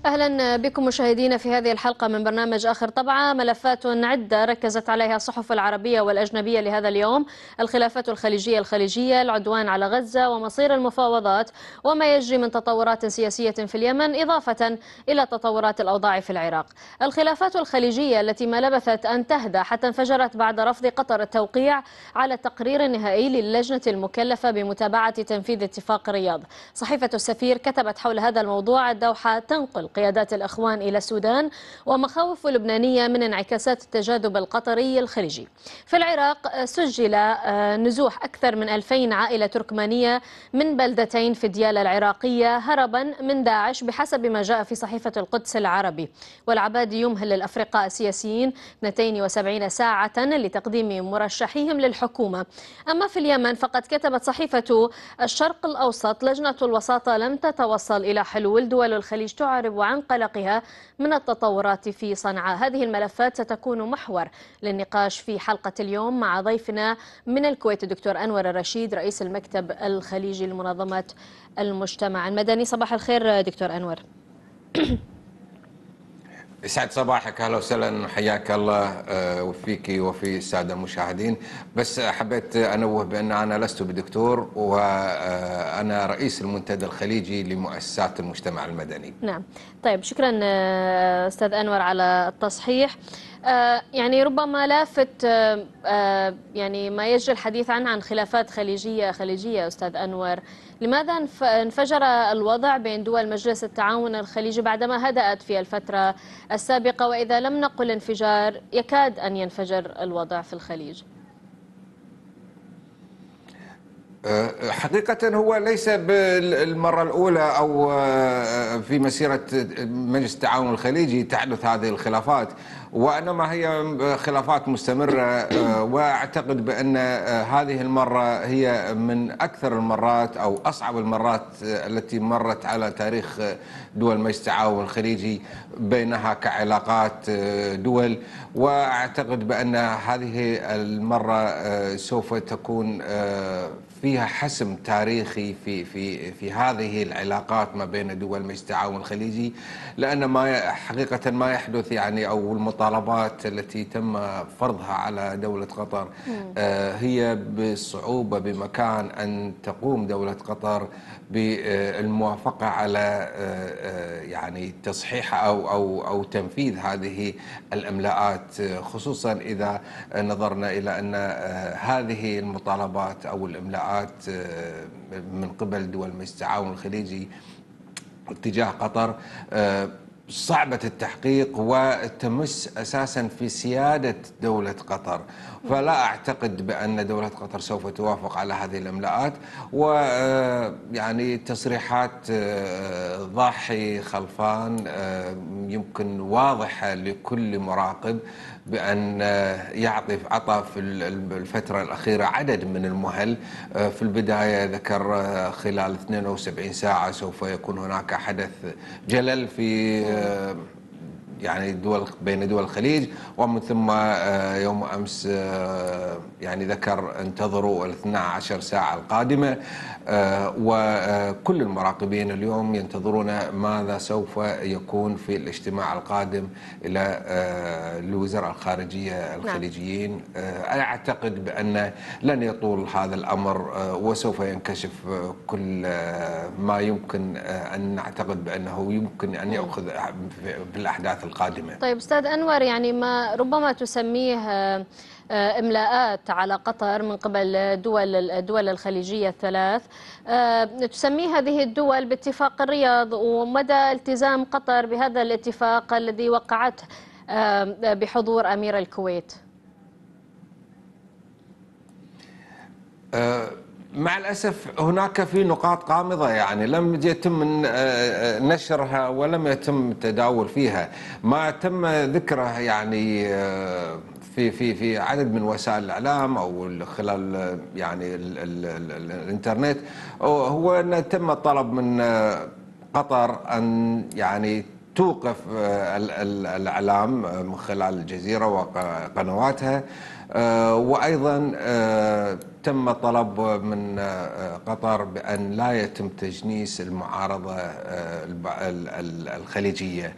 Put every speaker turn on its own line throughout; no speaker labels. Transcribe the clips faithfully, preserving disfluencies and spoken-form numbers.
أهلا بكم مشاهدينا في هذه الحلقة من برنامج آخر طبعة. ملفات عدة ركزت عليها الصحف العربية والأجنبية لهذا اليوم: الخلافات الخليجية الخليجية، العدوان على غزة، ومصير المفاوضات، وما يجري من تطورات سياسية في اليمن، إضافة إلى تطورات الأوضاع في العراق. الخلافات الخليجية التي ما لبثت أن تهدأ حتى انفجرت بعد رفض قطر التوقيع على التقرير النهائي للجنة المكلفة بمتابعة تنفيذ اتفاق الرياض. صحيفة السفير كتبت حول هذا الموضوع: الدوحة تنقل قيادات الإخوان إلى السودان، ومخاوف لبنانية من انعكاسات التجاذب القطري الخليجي. في العراق سجل نزوح أكثر من ألفين عائلة تركمانية من بلدتين في ديالى العراقية هربا من داعش بحسب ما جاء في صحيفة القدس العربي. والعبادي يمهل الأفرقاء السياسيين اثنتين وسبعين ساعة لتقديم مرشحيهم للحكومة. أما في اليمن فقد كتبت صحيفة الشرق الأوسط: لجنة الوساطة لم تتوصل إلى حلول، دول الخليج تعرب عن قلقها من التطورات في صنعاء. هذه الملفات ستكون محور للنقاش في حلقة اليوم مع ضيفنا من الكويت الدكتور أنور الرشيد، رئيس المكتب الخليجي لمنظمة المجتمع المدني. صباح الخير دكتور أنور.
يسعد صباحك، اهلا وسهلا، حياك الله وفيك وفي الساده المشاهدين. بس حبيت انوه بان انا لست بدكتور، وانا رئيس المنتدى الخليجي لمؤسسات المجتمع المدني.
نعم، طيب، شكرا استاذ انور على التصحيح. يعني ربما لافت يعني ما يجري الحديث عنه عن خلافات خليجيه خليجيه استاذ انور. لماذا انفجر الوضع بين دول مجلس التعاون الخليجي بعدما هدأت في الفترة السابقة، وإذا لم نقل انفجار يكاد أن ينفجر الوضع في الخليج؟
حقيقة هو ليس بالمرة الأولى أو في مسيرة مجلس التعاون الخليجي تحدث هذه الخلافات، وإنما هي خلافات مستمرة. وأعتقد بأن هذه المرة هي من أكثر المرات أو أصعب المرات التي مرت على تاريخ دول مجلس التعاون الخليجي بينها كعلاقات دول. وأعتقد بأن هذه المرة سوف تكون فيها حسم تاريخي في في في هذه العلاقات ما بين دول مجلس التعاون الخليجي، لأن ما حقيقة ما يحدث يعني أو المطالبات التي تم فرضها على دولة قطر هي بالصعوبة بمكان أن تقوم دولة قطر بالموافقة على يعني تصحيح أو أو أو تنفيذ هذه الإملاءات، خصوصا إذا نظرنا إلى أن هذه المطالبات أو الإملاءات من قبل دول مجلس التعاون الخليجي اتجاه قطر صعبة التحقيق وتمس أساسا في سيادة دولة قطر. فلا أعتقد بأن دولة قطر سوف توافق على هذه الإملاءات. ويعني تصريحات ضاحي خلفان يمكن واضحة لكل مراقب بأن يعطي عطى في الفترة الأخيرة عدد من المهل. في البداية ذكر خلال اثنين وسبعين ساعة سوف يكون هناك حدث جلل في يعني دول بين دول الخليج، ومن ثم يوم أمس يعني ذكر انتظروا الاثنى عشر ساعة القادمة. وكل المراقبين اليوم ينتظرون ماذا سوف يكون في الاجتماع القادم إلى الوزراء الخارجية الخليجيين. أعتقد بأن لن يطول هذا الأمر وسوف ينكشف كل ما يمكن أن نعتقد بأنه يمكن أن يأخذ في الأحداث القادمة.
طيب أستاذ أنور، يعني ما ربما تسميه إملاءات على قطر من قبل دول الدول الخليجية الثلاث، تسميه هذه الدول باتفاق الرياض، ومدى التزام قطر بهذا الاتفاق الذي وقعته بحضور أمير الكويت؟
أه مع الأسف هناك في نقاط قامضة يعني لم يتم نشرها ولم يتم التداول فيها. ما تم ذكره يعني في في في عدد من وسائل الإعلام أو خلال يعني ال ال ال الإنترنت هو أن تم الطلب من قطر أن يعني توقف الإعلام من خلال الجزيرة وقنواتها، وأيضا تم طلب من قطر بأن لا يتم تجنيس المعارضة الخليجية،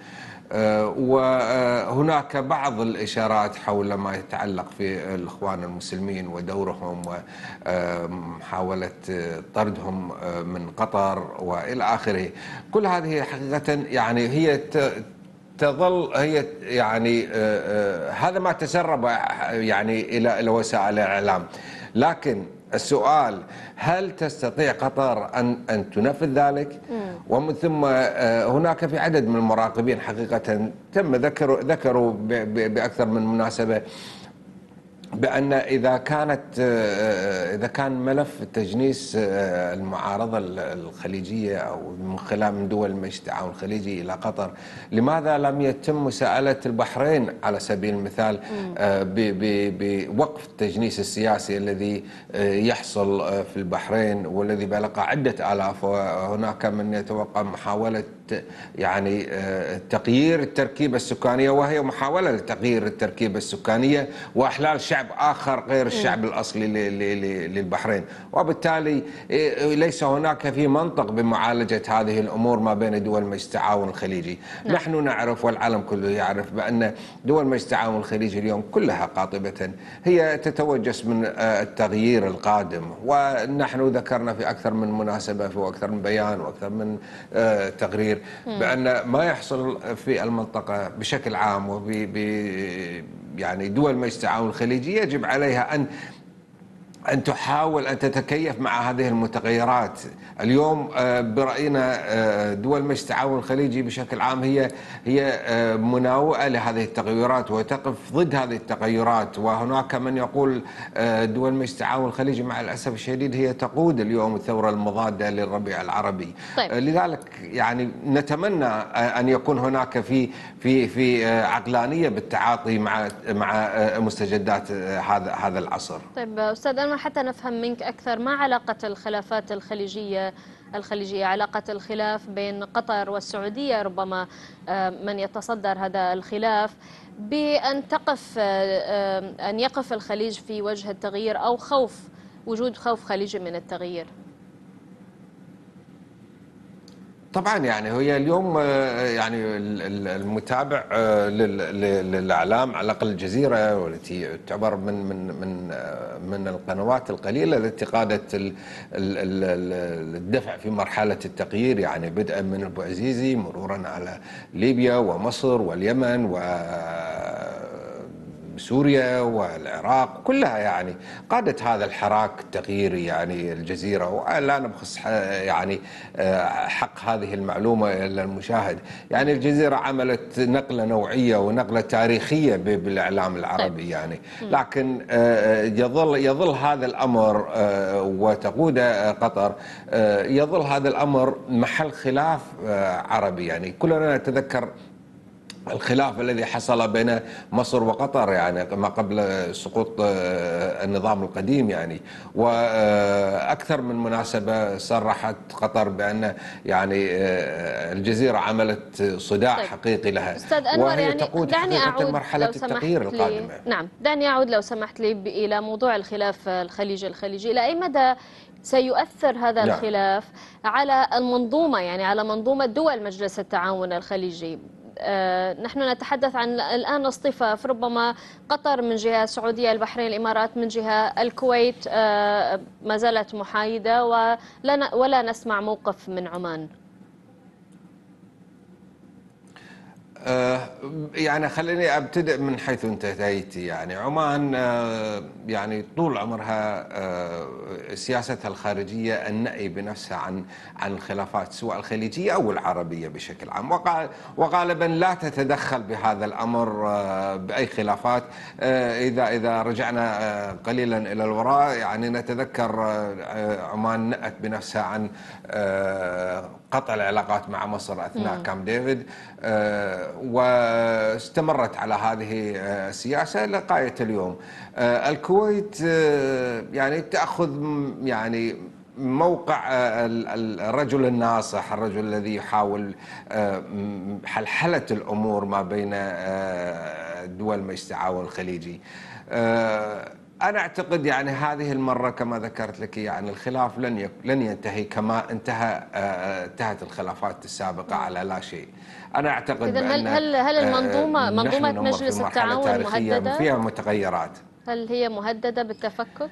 وهناك بعض الإشارات حول ما يتعلق في الإخوان المسلمين ودورهم ومحاولة طردهم من قطر وإلى آخره. كل هذه حقيقة يعني هي تظل هي يعني هذا ما تسرب يعني إلى إلى وسائل الإعلام، لكن السؤال هل تستطيع قطر أن أن تنفذ ذلك؟ ومن ثم هناك في عدد من المراقبين حقيقة تم ذكروا ذكروا بأكثر من مناسبة بأن إذا كانت إذا كان ملف تجنيس المعارضة الخليجية أو من خلال من دول مجلس التعاون الخليجي إلى قطر، لماذا لم يتم مساءلة البحرين على سبيل المثال بوقف التجنيس السياسي الذي يحصل في البحرين والذي بلغ عدة آلاف، وهناك من يتوقع محاولة يعني تغيير التركيبة السكانية، وهي محاولة لتغيير التركيبة السكانية وإحلال شعب آخر غير الشعب الأصلي للبحرين، وبالتالي ليس هناك في منطق بمعالجة هذه الأمور ما بين دول مجلس التعاون الخليجي. نعم. نحن نعرف والعالم كله يعرف بأن دول مجلس التعاون الخليجي اليوم كلها قاطبة هي تتوجس من التغيير القادم، ونحن ذكرنا في أكثر من مناسبة في أكثر من بيان وأكثر من تقرير بأن ما يحصل في المنطقة بشكل عام وب يعني دول مجلس التعاون الخليجي يجب عليها أن أن تحاول أن تتكيف مع هذه المتغيرات. اليوم برأينا دول مجلس التعاون الخليجي بشكل عام هي هي مناوئة لهذه التغيرات وتقف ضد هذه التغيرات، وهناك من يقول دول مجلس التعاون الخليجي مع الأسف الشديد هي تقود اليوم الثورة المضادة للربيع العربي. طيب. لذلك يعني نتمنى أن يكون هناك في في في عقلانية بالتعاطي مع مع مستجدات هذا هذا العصر.
طيب أستاذ أنور، حتى نفهم منك أكثر، ما علاقة الخلافات الخليجية الخليجية علاقة الخلاف بين قطر والسعودية، ربما من يتصدر هذا الخلاف، بأن تقف أن يقف الخليج في وجه التغيير أو خوف وجود خوف خليجي من التغيير؟
طبعا يعني هي اليوم يعني المتابع للاعلام على الاقل الجزيره، والتي تعتبر من من من من القنوات القليله التي قادت الدفع في مرحله التغيير، يعني بدءا من ابو عزيزي مرورا على ليبيا ومصر واليمن و سوريا والعراق كلها، يعني قادت هذا الحراك التغييري يعني الجزيرة. ولا نبخس يعني حق هذه المعلومة إلى المشاهد، يعني الجزيرة عملت نقلة نوعية ونقلة تاريخية بالإعلام العربي يعني، لكن يظل يظل هذا الأمر وتقود قطر، يظل هذا الأمر محل خلاف عربي. يعني كلنا نتذكر الخلاف الذي حصل بين مصر وقطر يعني ما قبل سقوط النظام القديم يعني، وأكثر من مناسبة صرحت قطر بأن يعني الجزيرة عملت صداع طيب. حقيقي لها،
أستاذ أنور، يعني دعني أعود مرحلة التغيير القادمة. نعم، دعني أعود لو سمحت لي إلى موضوع الخلاف الخليجي الخليجي، إلى أي مدى سيؤثر هذا نعم. الخلاف على المنظومة، يعني على منظومة دول مجلس التعاون الخليجي؟ آه نحن نتحدث عن الآن اصطفاف، ربما قطر من جهة، السعودية، البحرين، الإمارات من جهة، الكويت آه ما زالت محايدة ولا, ولا نسمع موقف من عمان.
يعني خليني ابتدئ من حيث انتهيت. يعني عمان يعني طول عمرها سياستها الخارجيه النأي بنفسها عن عن الخلافات سواء الخليجيه او العربيه بشكل عام، وغالبا لا تتدخل بهذا الامر باي خلافات. اذا اذا رجعنا قليلا الى الوراء يعني نتذكر عمان نأت بنفسها عن قطع العلاقات مع مصر اثناء كامب ديفيد، واستمرت على هذه السياسة لغاية اليوم. الكويت يعني تأخذ يعني موقع الرجل الناصح، الرجل الذي يحاول حلحلة الأمور ما بين دول مجلس التعاون الخليجي. أنا أعتقد يعني هذه المرة كما ذكرت لك يعني الخلاف لن يك... لن ينتهي كما انتهى انتهت الخلافات السابقة على لا شيء. أنا أعتقد
إذن هل
بأن
هل هل المنظومة
نحن
منظومة
نمر في
مجلس
مرحلة
التعاون
تاريخية
مهددة؟
فيها متغيرات.
هل هي مهددة بالتفكك؟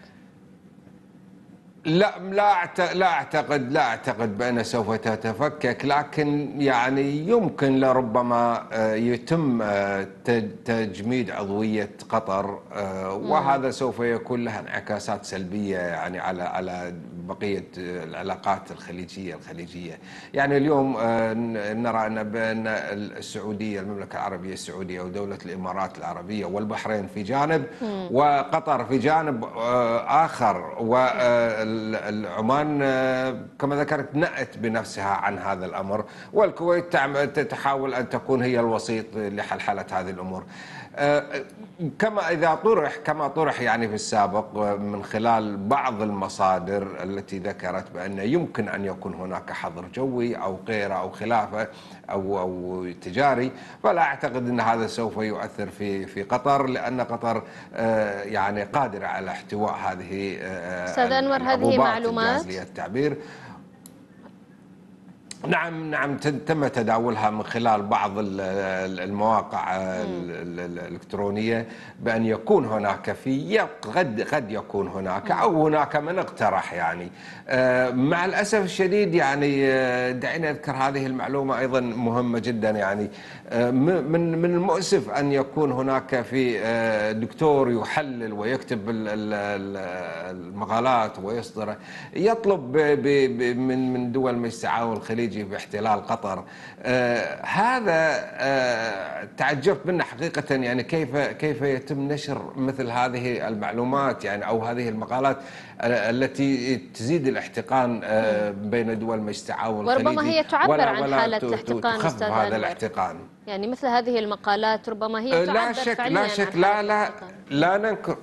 لا لا لا اعتقد لا اعتقد بأنها سوف تتفكك، لكن يعني يمكن لربما يتم تجميد عضوية قطر، وهذا سوف يكون له انعكاسات سلبية يعني على على بقية العلاقات الخليجية الخليجية. يعني اليوم نرى أن بأن السعودية المملكة العربية السعودية ودولة الإمارات العربية والبحرين في جانب وقطر في جانب آخر، والعمان كما ذكرت نأت بنفسها عن هذا الأمر، والكويت تحاول أن تكون هي الوسيط لحلحلة هذه الأمور. كما إذا طرح كما طرح يعني في السابق من خلال بعض المصادر التي ذكرت بأن يمكن أن يكون هناك حظر جوي أو غيره أو خلافه أو أو تجاري، فلا أعتقد أن هذا سوف يؤثر في في قطر، لأن قطر يعني قادرة على احتواء هذه
أستاذ أنور هذه معلومات
التعبير. نعم نعم تم تداولها من خلال بعض المواقع الإلكترونية بأن يكون هناك في قد قد يكون هناك أو هناك من اقترح يعني. مع الأسف الشديد يعني دعينا نذكر هذه المعلومة أيضا مهمة جدا، يعني من من المؤسف أن يكون هناك في دكتور يحلل ويكتب المقالات ويصدر يطلب من من دول مجلس التعاون الخليجي باحتلال قطر. آه هذا آه تعجبت منه حقيقة، يعني كيف كيف يتم نشر مثل هذه المعلومات يعني أو هذه المقالات آه التي تزيد الاحتقان آه بين دول مجلس التعاون الخليجي،
وربما هي تعبر
ولا
عن
ولا
حالة الاحتقان
تخفف
أستاذ
هذا
أنور.
الاحتقان.
يعني مثل هذه المقالات ربما هي
آه
تعبر
لا شك
فعليا
لا شك
عن
لا
حالة
لا
الاحتقان.
لا ننكر.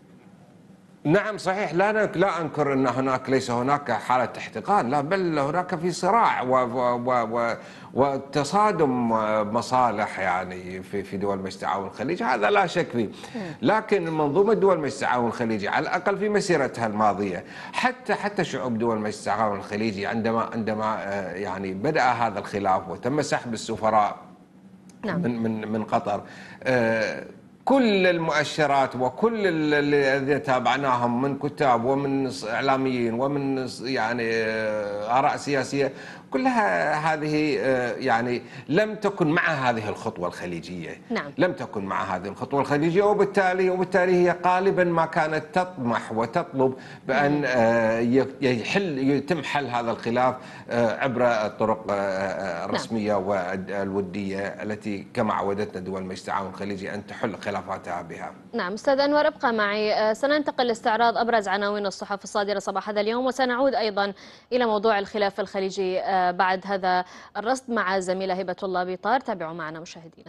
نعم صحيح، لا لا أنكر أن هناك ليس هناك حالة احتقان، لا بل هناك في صراع و و و وتصادم مصالح يعني في في دول مجلس التعاون الخليجي، هذا لا شك فيه. لكن منظومة دول مجلس التعاون الخليجي على الأقل في مسيرتها الماضية، حتى حتى شعوب دول مجلس التعاون الخليجي عندما عندما يعني بدأ هذا الخلاف وتم سحب السفراء
نعم.
من من من قطر، كل المؤشرات وكل الذين تابعناهم من كتاب ومن إعلاميين ومن يعني آراء سياسية كلها هذه يعني لم تكن مع هذه الخطوة الخليجية.
نعم.
لم تكن مع هذه الخطوة الخليجية، وبالتالي وبالتالي هي غالبا ما كانت تطمح وتطلب بأن يحل يتم حل هذا الخلاف عبر الطرق الرسمية والودية التي كما عودتنا دول مجلس التعاون الخليجي أن تحل خلافاتها بها.
نعم أستاذ أنور ابقى معي، سننتقل لاستعراض أبرز عناوين الصحف الصادرة صباح هذا اليوم، وسنعود أيضا إلى موضوع الخلاف الخليجي بعد هذا الرصد مع الزميلة هبة الله بيطار. تابعوا معنا مشاهدينا.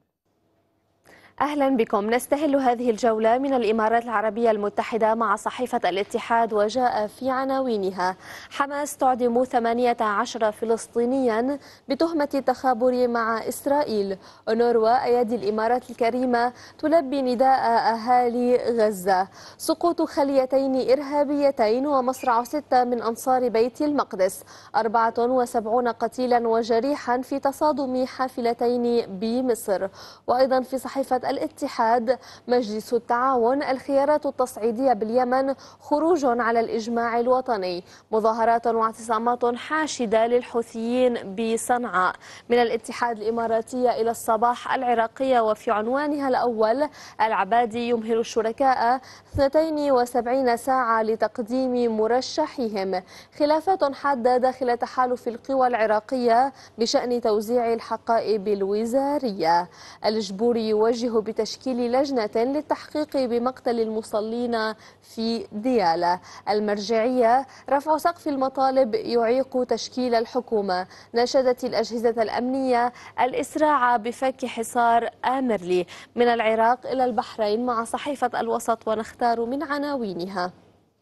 أهلا بكم. نستهل هذه الجولة من الإمارات العربية المتحدة مع صحيفة الاتحاد، وجاء في عناوينها: حماس تعدم ثمانية عشر فلسطينيا بتهمة التخابر مع إسرائيل. أونروا أيادي الإمارات الكريمة تلبي نداء أهالي غزة. سقوط خليتين إرهابيتين ومصرع ستة من أنصار بيت المقدس. أربعة وسبعين قتيلا وجريحا في تصادم حافلتين بمصر. وأيضا في صحيفة الاتحاد: مجلس التعاون الخيارات التصعيدية باليمن خروج على الإجماع الوطني. مظاهرات واعتصامات حاشدة للحوثيين بصنعاء. من الاتحاد الإماراتية إلى الصباح العراقية، وفي عنوانها الأول: العبادي يمهل الشركاء اثنتين وسبعين ساعة لتقديم مرشحهم. خلافات حادة داخل تحالف القوى العراقية بشأن توزيع الحقائب الوزارية. الجبوري يوجه بتشكيل لجنة للتحقيق بمقتل المصلين في ديالى. المرجعية: رفع سقف المطالب يعيق تشكيل الحكومة. ناشدت الأجهزة الأمنية الإسراع بفك حصار آمرلي. من العراق إلى البحرين مع صحيفة الوسط، ونختار من عناوينها: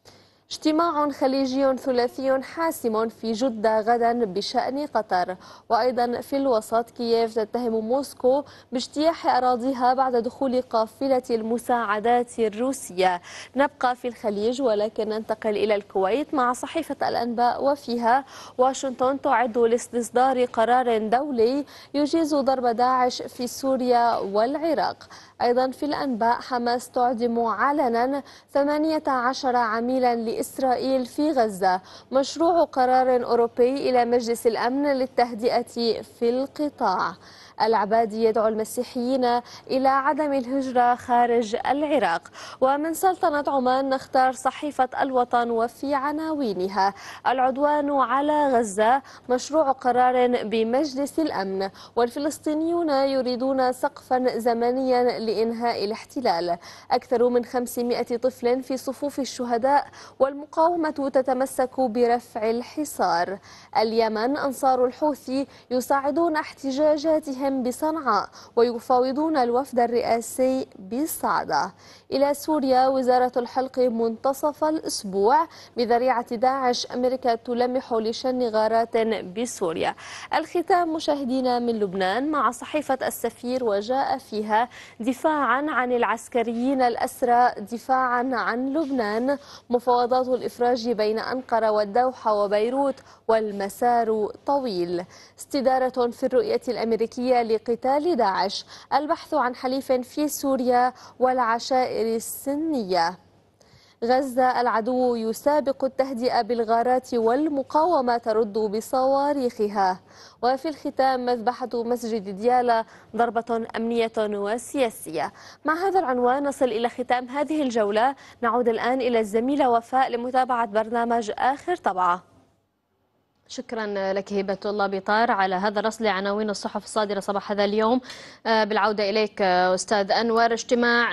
اجتماع خليجي ثلاثي حاسم في جدة غدا بشأن قطر. وأيضا في الوسط، كييف تتهم موسكو باجتياح أراضيها بعد دخول قافلة المساعدات الروسية. نبقى في الخليج ولكن ننتقل إلى الكويت مع صحيفة الأنباء، وفيها واشنطن تعد لاستصدار قرار دولي يجيز ضرب داعش في سوريا والعراق. أيضا في الأنباء، حماس تعدم علنا ثمانية عشر عميلا لإسرائيل في غزة. مشروع قرار أوروبي إلى مجلس الأمن للتهدئة في القطاع. العبادي يدعو المسيحيين إلى عدم الهجرة خارج العراق. ومن سلطنة عمان نختار صحيفة الوطن، وفي عناوينها: العدوان على غزة، مشروع قرار بمجلس الأمن، والفلسطينيون يريدون سقفا زمنيا لإنهاء الاحتلال. أكثر من خمسمائة طفل في صفوف الشهداء، والمقاومة تتمسك برفع الحصار. اليمن، أنصار الحوثي يساعدون احتجاجاتهم بصنعاء ويفاوضون الوفد الرئاسي بالصعدة. إلى سوريا، وزارة الحلق منتصف الأسبوع بذريعة داعش، أمريكا تلمح لشن غارات بسوريا. الختام مشاهدينا من لبنان مع صحيفة السفير، وجاء فيها: دفاعا عن العسكريين الأسرى، دفاعا عن لبنان، مفاوضات الإفراج بين أنقرة والدوحة وبيروت والمسار طويل. استدارة في الرؤية الأمريكية لقتال داعش، البحث عن حليف في سوريا والعشائر السنية. غزة، العدو يسابق التهدئة بالغارات والمقاومة ترد بصواريخها. وفي الختام، مذبحة مسجد ديالا، ضربة أمنية وسياسية. مع هذا العنوان نصل إلى ختام هذه الجولة. نعود الآن إلى الزميلة وفاء لمتابعة برنامج آخر طبعة.
شكرا لك هبة الله بطار على هذا الرصد لعناوين الصحف الصادرة صباح هذا اليوم. بالعودة إليك أستاذ أنور، اجتماع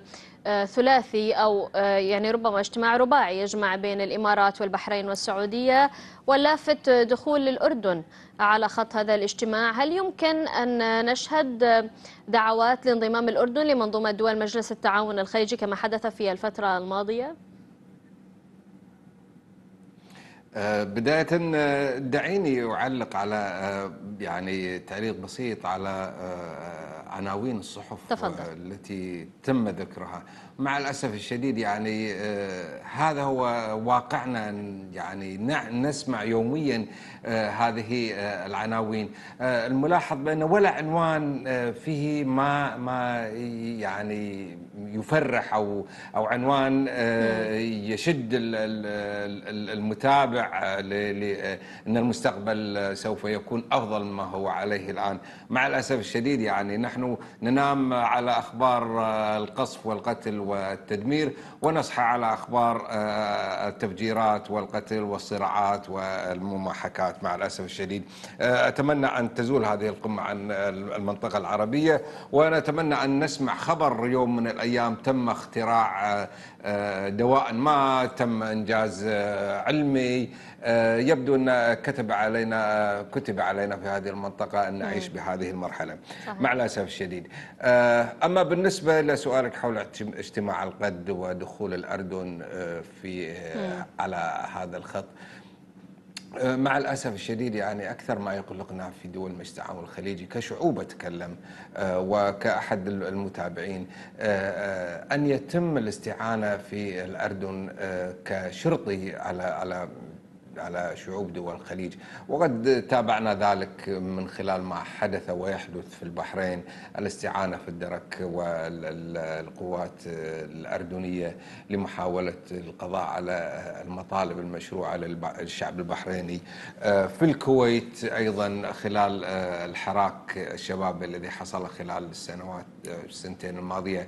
ثلاثي أو يعني ربما اجتماع رباعي يجمع بين الإمارات والبحرين والسعودية، واللافت دخول الأردن على خط هذا الاجتماع. هل يمكن أن نشهد دعوات لانضمام الأردن لمنظومة دول مجلس التعاون الخليجي كما حدث في الفترة الماضية؟
بداية دعيني أعلق على يعني تعليق بسيط على عناوين الصحف
تفضل.
التي تم ذكرها. مع الأسف الشديد يعني هذا هو واقعنا، يعني نسمع يوميا هذه العناوين. الملاحظ بأن ولا عنوان فيه ما ما يعني يفرح أو أو عنوان يشد المتابع لأن المستقبل سوف يكون أفضل مما هو عليه الآن. مع الأسف الشديد يعني نحن ننام على أخبار القصف والقتل والتدمير، ونصحى على أخبار التفجيرات والقتل والصراعات والمماحكات. مع الأسف الشديد أتمنى أن تزول هذه القمة عن المنطقة العربية، ونتمنى أن نسمع خبر يوم من الأيام تم اختراع دواء ما، تم إنجاز علمي. يبدو أن كتب علينا كتب علينا في هذه المنطقة أن نعيش بهذه المرحلة. صحيح. مع الأسف الشديد. أما بالنسبة لسؤالك حول اجتماع الغد ودخول الأردن في على هذا الخط، مع الأسف الشديد يعني أكثر ما يقلقنا في دول مجلس التعاون الخليجي كشعوب أتكلم وكأحد المتابعين أن يتم الاستعانة في الأردن كشرطي على على على شعوب دول الخليج. وقد تابعنا ذلك من خلال ما حدث ويحدث في البحرين، الاستعانة في الدرك والقوات الأردنية لمحاولة القضاء على المطالب المشروعة للشعب البحريني. في الكويت أيضا خلال الحراك الشباب الذي حصل خلال السنوات السنتين الماضية،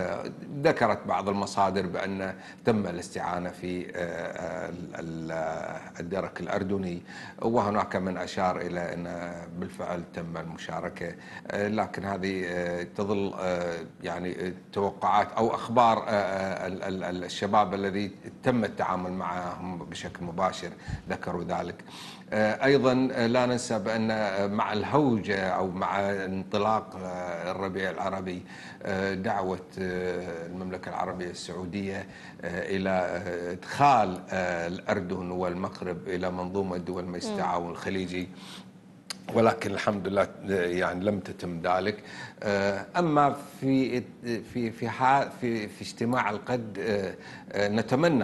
ذكرت بعض المصادر بأن تم الاستعانة في الدرك الأردني، وهناك من أشار إلى أن بالفعل تم المشاركة، لكن هذه تظل يعني توقعات أو أخبار الشباب الذي تم التعامل معهم بشكل مباشر ذكروا ذلك. أيضا لا ننسى بأن مع الهوجة أو مع انطلاق الربيع العربي دعوة المملكة العربية السعودية إلى إدخال الأردن والمغرب إلى منظومة دول مجلس التعاون الخليجي، ولكن الحمد لله يعني لم تتم ذلك. اما في في في في في اجتماع القد نتمنى،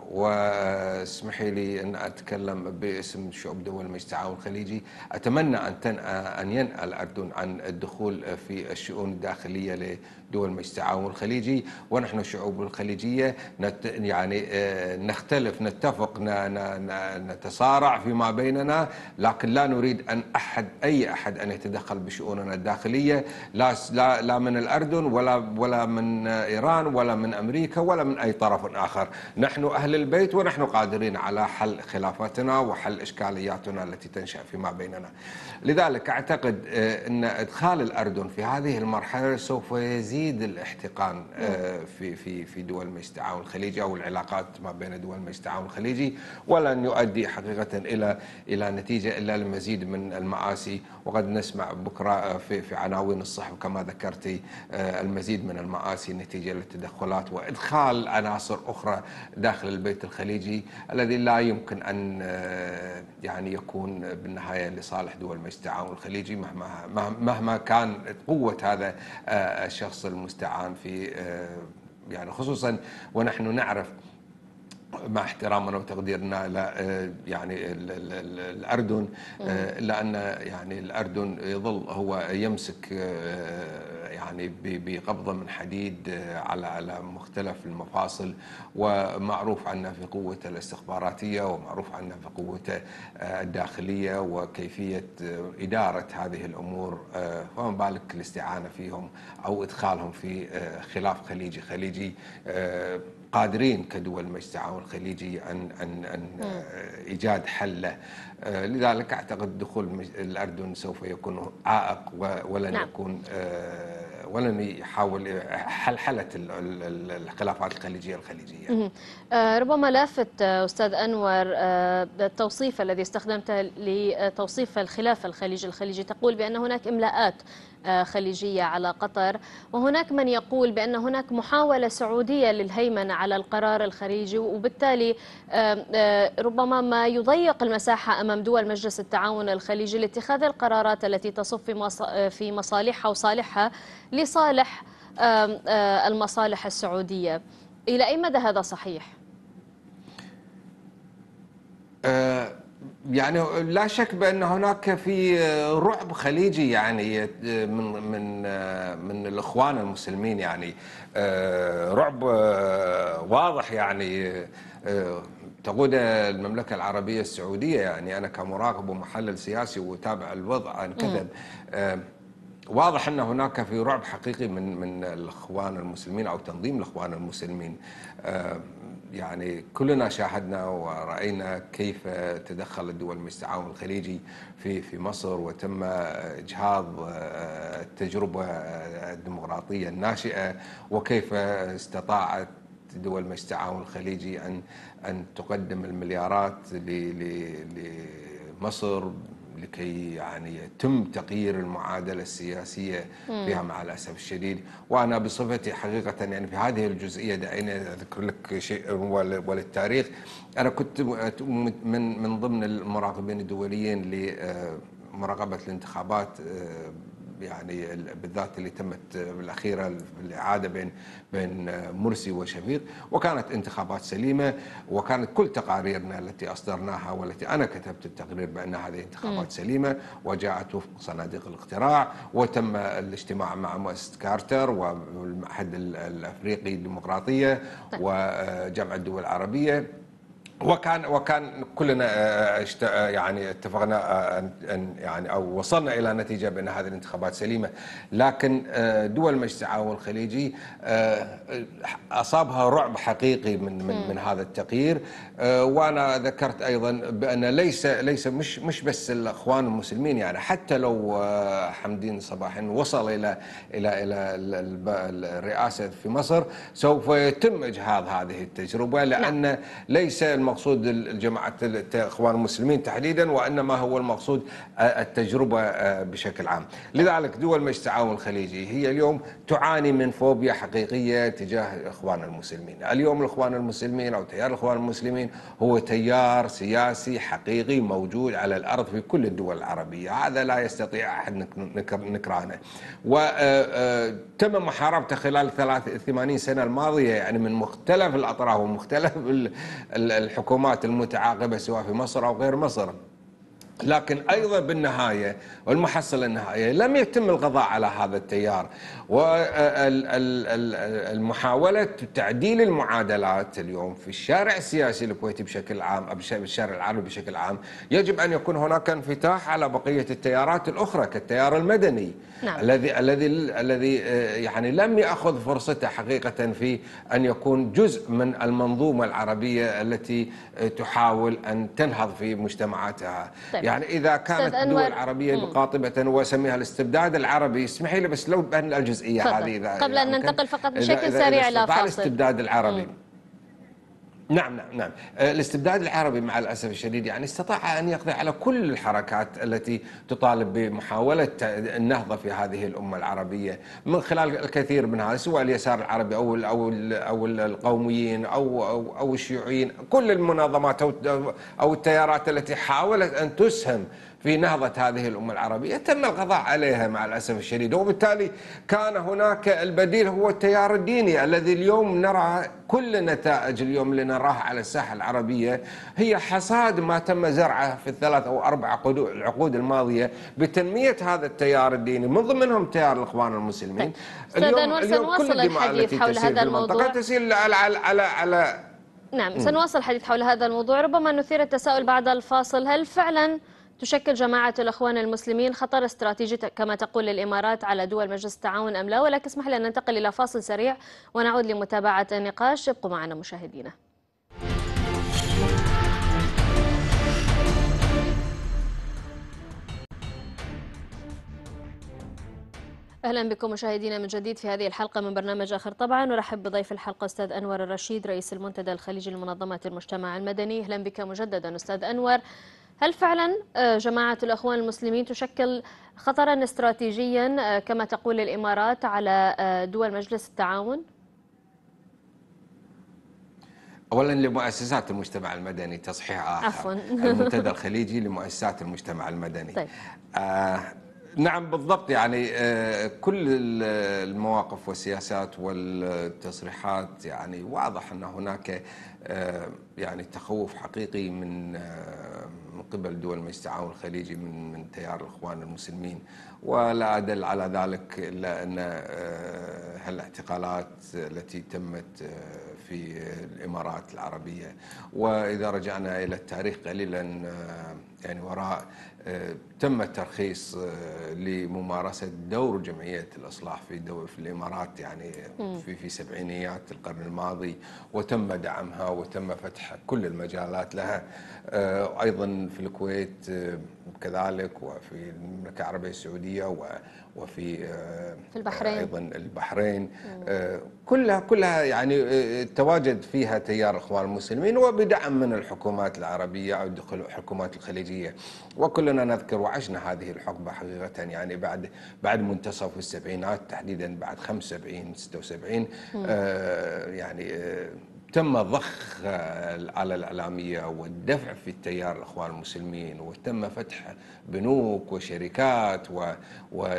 واسمحي لي ان اتكلم باسم شعوب دول مجلس التعاون الخليجي، اتمنى ان ان ينأى الاردن عن الدخول في الشؤون الداخليه لدول مجلس التعاون الخليجي، ونحن الشعوب الخليجيه يعني نختلف نتفق نتصارع فيما بيننا، لكن لا نريد ان احد اي احد ان يتدخل بشؤوننا الداخليه، لا لا لا من الاردن ولا ولا من ايران ولا من امريكا ولا من اي طرف اخر. نحن اهل البيت ونحن قادرين على حل خلافاتنا وحل اشكالياتنا التي تنشا فيما بيننا. لذلك اعتقد ان ادخال الاردن في هذه المرحله سوف يزيد الاحتقان في في في دول مجلس التعاون الخليجي او العلاقات ما بين دول مجلس التعاون الخليجي، ولن يؤدي حقيقه الى الى نتيجه الا المزيد من المآسي. وقد نسمع بكره في في عناوين الصحف كما ذكرتي المزيد من المآسي نتيجه للتدخلات وادخال عناصر اخرى داخل البيت الخليجي الذي لا يمكن ان يعني يكون بالنهايه لصالح دول مجلس التعاون الخليجي مهما مهما كان قوه هذا الشخص المستعان في يعني، خصوصا ونحن نعرف مع احترامنا وتقديرنا ل يعني الأردن، إلا أن يعني الأردن يظل هو يمسك يعني بقبضة من حديد على على مختلف المفاصل، ومعروف عنه في قوته الاستخباراتية ومعروف عنه في قوته الداخلية وكيفية إدارة هذه الأمور، فما بالك الاستعانة فيهم أو إدخالهم في خلاف خليجي خليجي قادرين كدول مجلس التعاون الخليجي ان ان ان ايجاد حل له. لذلك اعتقد دخول الاردن سوف يكون عائق ولن نعم. يكون ولن يحاول حلحله الخلافات الخليجيه الخليجيه.
ربما لافت استاذ انور التوصيف الذي استخدمته لتوصيف الخلاف الخليجي الخليجي، تقول بان هناك املاءات خليجية على قطر، وهناك من يقول بأن هناك محاولة سعودية للهيمنة على القرار الخليجي، وبالتالي ربما ما يضيق المساحة أمام دول مجلس التعاون الخليجي لاتخاذ القرارات التي تصب في مصالحها وصالحها لصالح المصالح السعودية. إلى أي مدى هذا صحيح؟
أه يعني لا شك بأن هناك في رعب خليجي يعني من من من الإخوان المسلمين، يعني رعب واضح يعني تقود المملكة العربية السعودية. يعني أنا كمراقب ومحلل سياسي وتابع الوضع عن كذب، واضح أن هناك في رعب حقيقي من من الإخوان المسلمين أو تنظيم الإخوان المسلمين. يعني كلنا شاهدنا ورأينا كيف تدخل دول مجلس التعاون الخليجي في في مصر، وتم إجهاض التجربة الديمقراطية الناشئة، وكيف استطاعت دول مجلس التعاون الخليجي أن أن تقدم المليارات لمصر لكي يعني يتم تغيير المعادلة السياسية فيها مع الأسف الشديد. وأنا بصفتي حقيقة يعني في هذه الجزئية دعيني أذكر لك شيء وللتاريخ. أنا كنت من من ضمن المراقبين الدوليين لمراقبة الانتخابات يعني بالذات اللي تمت بالاخيره الاعاده بين بين مرسي وشفيق، وكانت انتخابات سليمه، وكانت كل تقاريرنا التي اصدرناها والتي انا كتبت التقرير بان هذه انتخابات سليمه وجاءت وفق صناديق الاقتراع، وتم الاجتماع مع مؤسسه كارتر والمعهد الافريقي للديمقراطيه وجامعه الدول العربيه، وكان وكان كلنا يعني اتفقنا ان يعني او وصلنا الى نتيجه بان هذه الانتخابات سليمه، لكن دول مجلس التعاون الخليجي اصابها رعب حقيقي من من من هذا التغيير. وانا ذكرت ايضا بان ليس ليس مش مش بس الاخوان المسلمين، يعني حتى لو حمدين صباح وصل الى الى الى الرئاسه في مصر سوف يتم اجهاض هذه التجربه، لان ليس المقصود الجماعة الإخوان المسلمين تحديدا، وإنما هو المقصود التجربة بشكل عام. لذلك دول مجلس التعاون الخليجي هي اليوم تعاني من فوبيا حقيقية تجاه الإخوان المسلمين. اليوم الإخوان المسلمين أو تيار الإخوان المسلمين هو تيار سياسي حقيقي موجود على الأرض في كل الدول العربية، هذا لا يستطيع أحد نكرانه، وتم محاربته خلال ثمانين سنة الماضية يعني من مختلف الأطراف ومختلف الحكومات المتعاقبة سواء في مصر أو غير مصر. لكن أيضا بالنهاية والمحصلة النهائية لم يتم القضاء على هذا التيار، والمحاولة تعديل المعادلات اليوم في الشارع السياسي الكويتي بشكل عام أو بالشارع العربي بشكل عام يجب أن يكون هناك انفتاح على بقية التيارات الأخرى كالتيار المدني. نعم. الذي الذي الذي يعني لم يأخذ فرصته حقيقة في أن يكون جزء من المنظومة العربية التي تحاول أن تنهض في مجتمعاتها. طيب. يعني إذا كانت الدول العربية مقاطبة وسميها الاستبداد العربي، اسمحي لي بس لو بأن الجزئية فضل. هذه إذا
قبل أن ننتقل فقط بشكل سريع إلى فاصل.
الاستبداد العربي. مم. نعم نعم نعم الاستبداد العربي مع الأسف الشديد يعني استطاع أن يقضي على كل الحركات التي تطالب بمحاولة النهضة في هذه الأمة العربية من خلال الكثير منها، سواء اليسار العربي أو أو أو القوميين أو أو, أو الشيوعيين، كل المنظمات أو أو التيارات التي حاولت أن تسهم في نهضة هذه الأمة العربية تم القضاء عليها مع الأسف الشديد، وبالتالي كان هناك البديل هو التيار الديني الذي اليوم نرى كل النتائج اليوم اللي نراها على الساحة العربية هي حصاد ما تم زرعه في الثلاث أو أربع العقود الماضية بتنمية هذا التيار الديني من ضمنهم تيار الإخوان المسلمين.
أستاذ أنور سنواصل الحديث حول هذا الموضوع
تسير على على على, على
نعم سنواصل الحديث حول هذا الموضوع. ربما نثير التساؤل بعد الفاصل، هل فعلا تشكل جماعة الأخوان المسلمين خطر استراتيجي كما تقول الإمارات على دول مجلس التعاون أم لا؟ ولكن اسمح لي أن ننتقل إلى فاصل سريع ونعود لمتابعة النقاش. ابقوا معنا مشاهدينا. أهلا بكم مشاهدينا من جديد في هذه الحلقة من برنامج آخر طبعا. نرحب بضيف الحلقة أستاذ أنور الرشيد رئيس المنتدى الخليجي لمنظمة المجتمع المدني. أهلا بك مجددا أستاذ أنور. هل فعلا جماعة الأخوان المسلمين تشكل خطرا استراتيجيا كما تقول الإمارات على دول مجلس التعاون؟
أولا لمؤسسات المجتمع المدني تصحيح آخر.
عفوا.
المنتدى الخليجي لمؤسسات المجتمع المدني.
طيب.
آه نعم بالضبط، يعني آه كل المواقف والسياسات والتصريحات يعني واضح أن هناك آه يعني تخوف حقيقي من آه من قبل دول مجلس التعاون الخليجي من من تيار الإخوان المسلمين، ولا أدل على ذلك إلا أن هالاعتقالات التي تمت في الإمارات العربية، وإذا رجعنا إلى التاريخ قليلا يعني وراء تم الترخيص لممارسة دور جمعية الإصلاح في دول في الإمارات يعني في في سبعينيات القرن الماضي، وتم دعمها وتم فتح كل المجالات لها. أيضا في الكويت كذلك، وفي المملكة العربية السعودية وفي
في البحرين
أيضا البحرين، كلها كلها يعني تواجد فيها تيار الإخوان المسلمين وبدعم من الحكومات العربية أو الحكومات الخليجية. وكلنا نذكر وعشنا هذه الحقبة حقيقة يعني بعد بعد منتصف السبعينات تحديدا بعد خمسة وسبعين ستة وسبعين آه يعني آه تم ضخ الآلة الإعلامية والدفع في التيار الإخوان المسلمين، وتم فتح بنوك وشركات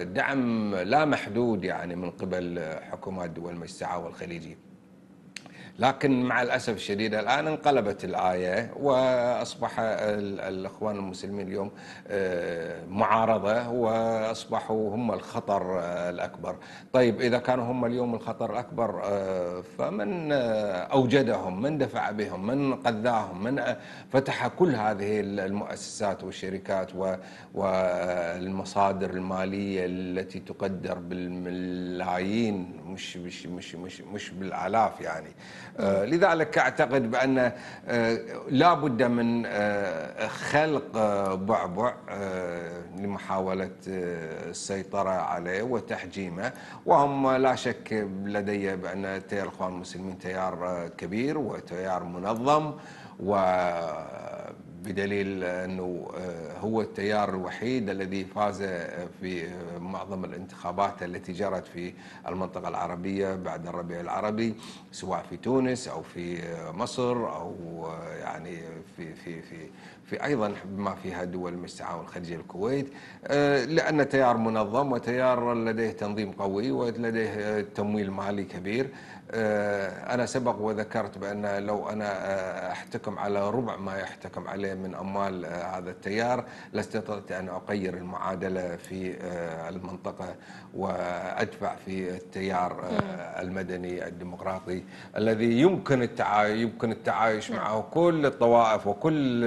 ودعم لا محدود يعني من قبل حكومات دول مجلس التعاون الخليجي. لكن مع الأسف الشديد الآن انقلبت الآية، وأصبح الإخوان المسلمين اليوم معارضة، وأصبحوا هم الخطر الأكبر. طيب إذا كانوا هم اليوم الخطر الأكبر، فمن أوجدهم؟ من دفع بهم؟ من قذاهم؟ من فتح كل هذه المؤسسات والشركات والمصادر المالية التي تقدر بالملايين، مش مش مش مش مش بالآلاف يعني. آه لذلك أعتقد بأن آه لا بد من آه خلق آه بعبع آه لمحاولة آه السيطرة عليه وتحجيمه. وهم لا شك لدي بأن تيار الإخوان المسلمين تيار آه كبير وتيار منظم، وبدليل أنه هو التيار الوحيد الذي فاز في معظم الانتخابات التي جرت في المنطقة العربية بعد الربيع العربي، سواء في تونس أو في مصر أو يعني في في في في أيضا بما فيها دول مجلس التعاون الخليجي الكويت، لأن تيار منظم وتيار لديه تنظيم قوي ولديه تمويل مالي كبير. أنا سبق وذكرت بأن لو أنا أحتكم على ربع ما يحتكم عليه من أموال هذا التيار لاستطعت أن أغير المعادلة في المنطقة وأدفع في التيار المدني الديمقراطي الذي يمكن التعايش يمكن التعايش معه كل الطوائف وكل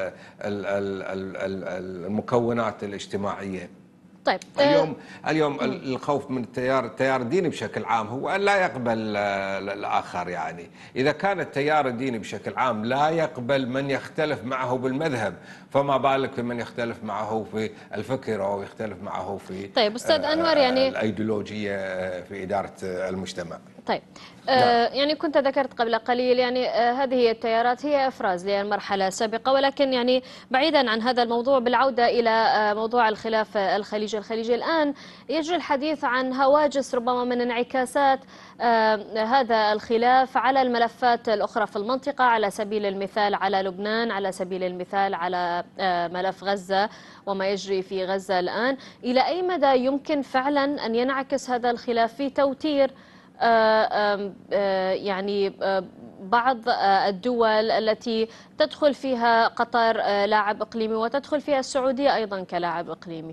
المكونات الاجتماعية.
طيب
اليوم اليوم الخوف من التيار التيار الديني بشكل عام هو أن لا يقبل الآخر. يعني إذا كان التيار الديني بشكل عام لا يقبل من يختلف معه بالمذهب، فما بالك في من يختلف معه في الفكر أو يختلف معه في
طيب أستاذ أنور، يعني
الأيديولوجية في إدارة المجتمع.
طيب آه يعني كنت ذكرت قبل قليل يعني آه هذه التيارات هي إفراز للمرحلة السابقة، ولكن يعني بعيدا عن هذا الموضوع بالعودة إلى آه موضوع الخلاف الخليجي الخليجي الآن يجري الحديث عن هواجس ربما من انعكاسات آه هذا الخلاف على الملفات الأخرى في المنطقة، على سبيل المثال على لبنان، على سبيل المثال على آه ملف غزة وما يجري في غزة الآن. إلى أي مدى يمكن فعلا أن ينعكس هذا الخلاف في توتير آه آه يعني آه بعض الدول التي تدخل فيها قطر لاعب إقليمي وتدخل فيها السعودية أيضا كلاعب إقليمي؟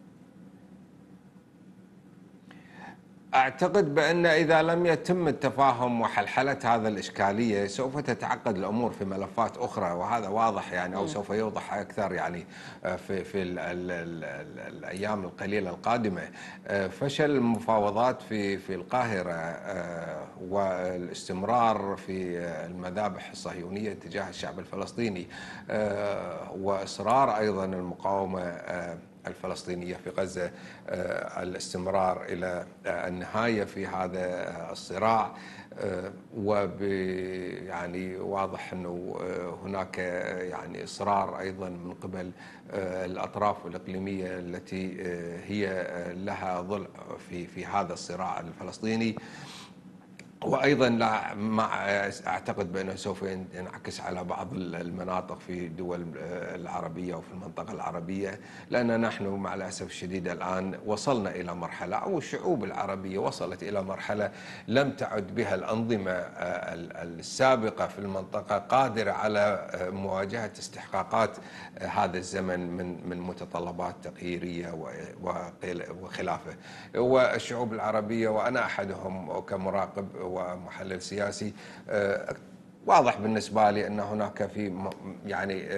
أعتقد بأن إذا لم يتم التفاهم وحلحلة هذا الإشكالية سوف تتعقد الأمور في ملفات أخرى، وهذا واضح يعني، أو سوف يوضح أكثر يعني في في ال ال ال ال الأيام القليلة القادمة. فشل المفاوضات في في القاهرة والاستمرار في المذابح الصهيونية تجاه الشعب الفلسطيني وإصرار أيضا المقاومة الفلسطينية في غزة الاستمرار إلى النهاية في هذا الصراع، وب يعني واضح أنه هناك يعني إصرار أيضا من قبل الأطراف الإقليمية التي هي لها ضلع في في هذا الصراع الفلسطيني. وأيضا لا مع أعتقد بأنه سوف ينعكس على بعض المناطق في الدول العربية وفي المنطقة العربية، لأن نحن مع الأسف الشديد الآن وصلنا إلى مرحلة، أو الشعوب العربية وصلت إلى مرحلة لم تعد بها الأنظمة السابقة في المنطقة قادرة على مواجهة استحقاقات هذا الزمن من من متطلبات تغييرية وخلافه. والشعوب العربية وأنا أحدهم كمراقب ومحلل سياسي، واضح بالنسبة لي أن هناك في يعني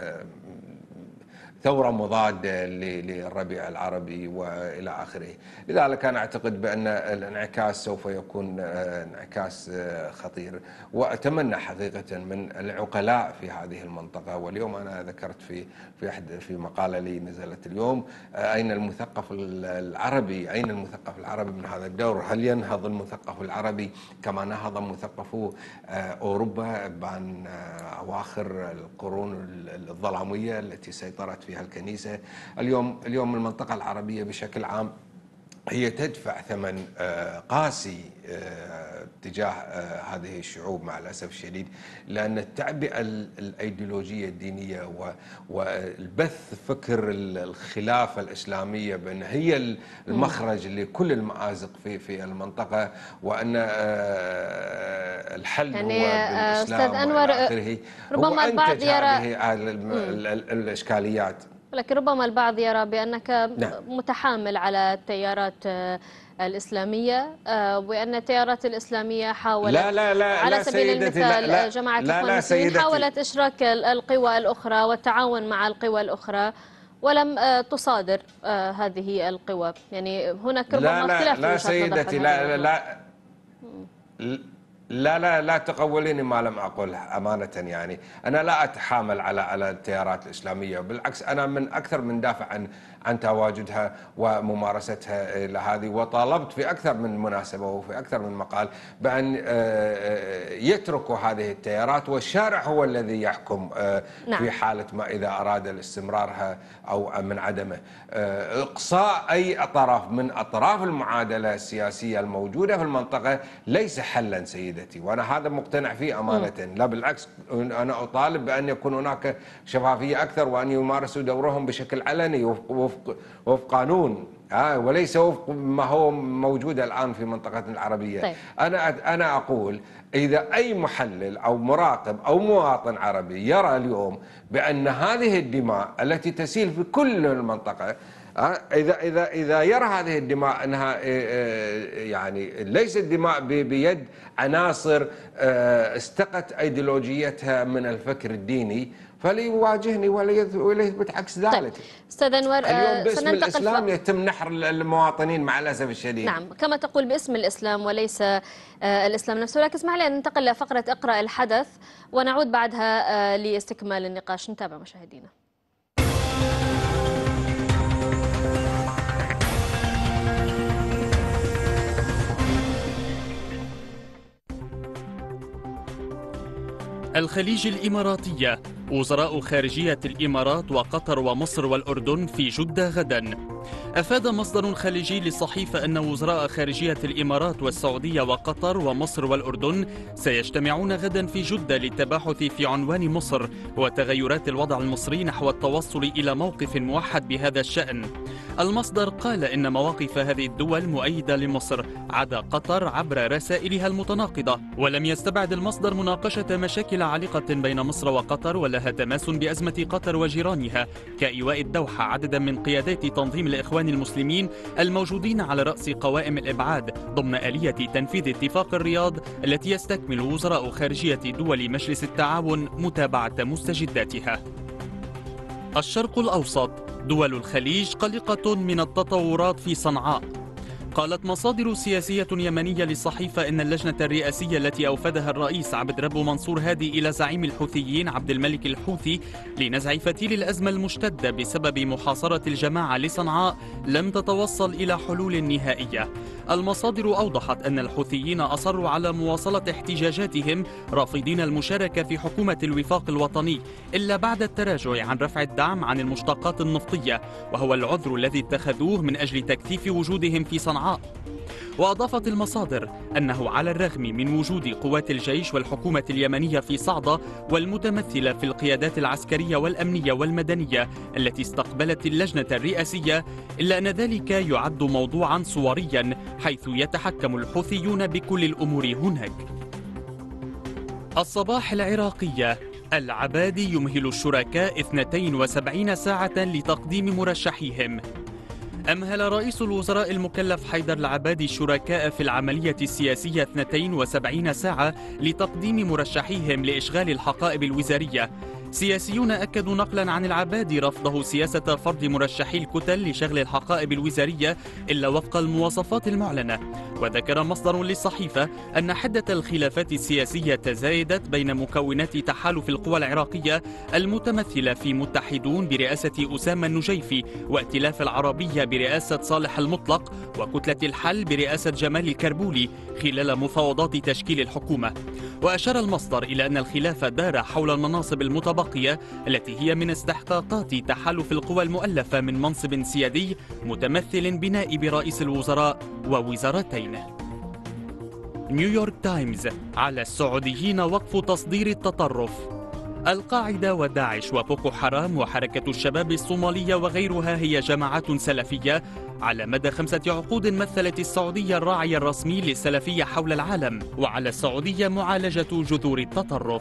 ثورة مضادة للربيع العربي وإلى آخره. لذلك أنا أعتقد بأن الانعكاس سوف يكون انعكاس خطير، وأتمنى حقيقة من العقلاء في هذه المنطقة. واليوم أنا ذكرت في في أحد في مقالة لي نزلت اليوم، أين المثقف العربي؟ أين المثقف العربي من هذا الدور؟ هل ينهض المثقف العربي كما نهض مثقفو أوروبا بان أواخر القرون الظلامية التي سيطرت فيها الكنيسة؟ اليوم اليوم المنطقة العربية بشكل عام هي تدفع ثمن قاسي تجاه هذه الشعوب مع الأسف الشديد، لأن التعبئة الأيديولوجية الدينية والبث فكر الخلافة الإسلامية بأن هي المخرج لكل المآزق في في المنطقة، وأن الحل
يعني
هو بالإسلام
أستاذ أنور،
آخره،
ربما البعض يرى
الإشكاليات.
لكن ربما البعض يرى بأنك
نعم.
متحامل على التيارات الإسلامية، وأن التيارات الإسلامية حاولت
لا لا لا
على
لا
سبيل المثال
لا لا
جماعة
لا
الإخوان
لا
المسلمين حاولت إشراك القوى الأخرى والتعاون مع القوى الأخرى ولم تصادر هذه القوى. يعني هناك ربما
لا
اختلاف
لا لا سيدتي لا لا لا لا لا لا تقوليني ما لم أقل أمانة. يعني أنا لا أتحامل على على التيارات الإسلامية، بالعكس أنا من أكثر من دافع عن عن تواجدها وممارستها لهذه، وطالبت في أكثر من مناسبة وفي أكثر من مقال بأن يتركوا هذه التيارات، والشارع هو الذي يحكم في حالة ما إذا أراد الاستمرارها أو من عدمه. إقصاء أي طرف من أطراف المعادلة السياسية الموجودة في المنطقة ليس حلا سيدتي، وأنا هذا مقتنع فيه أمانة. لا بالعكس، أنا أطالب بأن يكون هناك شفافية أكثر، وأن يمارسوا دورهم بشكل علني وفق وفق قانون، آه وليس وفق ما هو موجود الآن في منطقتنا العربية.
طيب.
أنا أنا أقول إذا أي محلل أو مراقب أو مواطن عربي يرى اليوم بأن هذه الدماء التي تسيل في كل المنطقة، إذا إذا إذا يرى هذه الدماء أنها يعني ليست دماء بيد عناصر استقت أيديولوجيتها من الفكر الديني، فليواجهني وليثبت عكس ذلك.
طيب. أستاذ أنور،
اليوم باسم الإسلام ف... يتم نحر المواطنين مع الأسف الشديد.
نعم، كما تقول باسم الإسلام وليس الإسلام نفسه. لكن اسمح لي أن ننتقل لفقرة اقرأ الحدث ونعود بعدها لاستكمال النقاش. نتابع مشاهدينا.
الخليج الإماراتية، وزراء خارجية الإمارات وقطر ومصر والأردن في جدة غدا. أفاد مصدر خليجي للصحيفة أن وزراء خارجية الإمارات والسعودية وقطر ومصر والأردن سيجتمعون غدا في جدة للتباحث في عنوان مصر وتغيرات الوضع المصري نحو التوصل إلى موقف موحد بهذا الشأن. المصدر قال إن مواقف هذه الدول مؤيدة لمصر عدا قطر عبر رسائلها المتناقضة، ولم يستبعد المصدر مناقشة مشاكل عالقة بين مصر وقطر ولها تماس بأزمة قطر وجيرانها كإيواء الدوحة عددا من قيادات تنظيم الإخوان المسلمين الموجودين على رأس قوائم الإبعاد ضمن آلية تنفيذ اتفاق الرياض التي يستكمل وزراء خارجية دول مجلس التعاون متابعة مستجداتها. الشرق الأوسط، دول الخليج قلقة من التطورات في صنعاء. قالت مصادر سياسية يمنية للصحيفة إن اللجنة الرئاسية التي أوفدها الرئيس عبد ربه منصور هادي إلى زعيم الحوثيين عبد الملك الحوثي لنزع فتيل الأزمة المشتدة بسبب محاصرة الجماعة لصنعاء لم تتوصل إلى حلول نهائية. المصادر أوضحت أن الحوثيين أصروا على مواصلة احتجاجاتهم رافضين المشاركة في حكومة الوفاق الوطني إلا بعد التراجع عن رفع الدعم عن المشتقات النفطية، وهو العذر الذي اتخذوه من أجل تكثيف وجودهم في صنعاء. وأضافت المصادر أنه على الرغم من وجود قوات الجيش والحكومة اليمنية في صعدة والمتمثلة في القيادات العسكرية والأمنية والمدنية التي استقبلت اللجنة الرئاسية، إلا أن ذلك يعد موضوعا صوريا حيث يتحكم الحوثيون بكل الأمور هناك. الصباح العراقية، العبادي يمهل الشركاء اثنتين وسبعين ساعة لتقديم مرشحيهم. أمهل رئيس الوزراء المكلف حيدر العبادي الشركاء في العملية السياسية اثنتين وسبعين ساعة لتقديم مرشحيهم لإشغال الحقائب الوزارية. سياسيون أكدوا نقلا عن العبادي رفضه سياسة فرض مرشحي الكتل لشغل الحقائب الوزارية إلا وفق المواصفات المعلنة. وذكر مصدر للصحيفة أن حدة الخلافات السياسية تزايدت بين مكونات تحالف القوى العراقية المتمثلة في متحدون برئاسة أسامة النجيفي وائتلاف العربية برئاسة صالح المطلق وكتلة الحل برئاسة جمال الكربولي خلال مفاوضات تشكيل الحكومة. وأشار المصدر إلى أن الخلاف دار حول المناصب المتبقية البقية التي هي من استحقاقات تحالف القوى المؤلفة من منصب سيادي متمثل بنائب رئيس الوزراء ووزارتين. نيويورك تايمز: على السعوديين وقف تصدير التطرف. القاعدة وداعش وبوكو حرام وحركة الشباب الصومالية وغيرها هي جماعات سلفية على مدى خمسة عقود مثلت السعودية الراعي الرسمي للسلفية حول العالم، وعلى السعودية معالجة جذور التطرف.